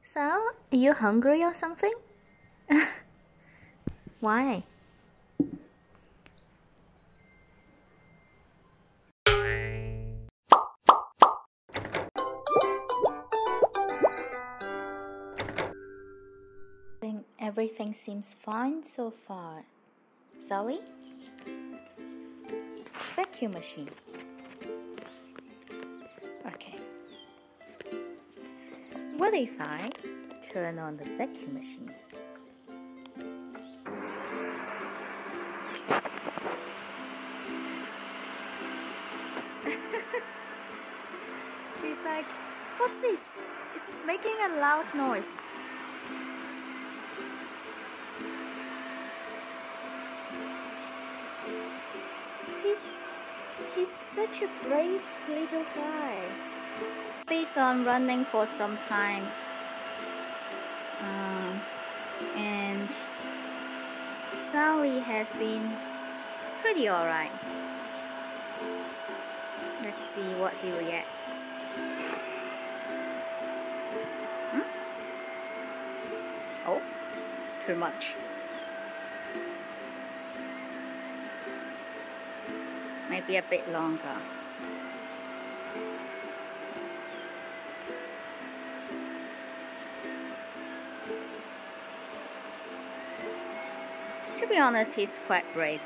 So, are you hungry or something? Why? I think everything seems fine so far. Zoe? Vacuum machine. Okay. What if I turn on the vacuum machine? He's like, what's this? It's making a loud noise. He's such a brave little guy. He's on running for some time. And Sally has been pretty alright. Let's see what he reacts. Oh, too much. Maybe a bit longer. To be honest, he's quite brave.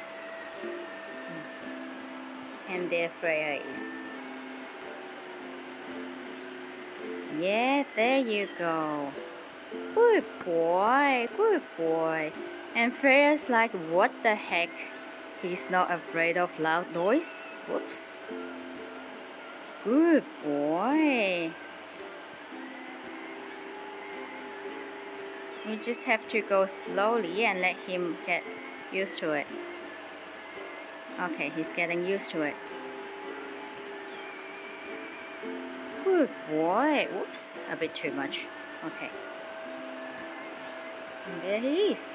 And there Freya is. Yeah, there you go. Good boy, good boy. And Freya's like, what the heck? He's not afraid of loud noise? Whoops. Good boy. You just have to go slowly and let him get used to it. Okay, he's getting used to it. Good boy. Oops, a bit too much. Okay. And there he is.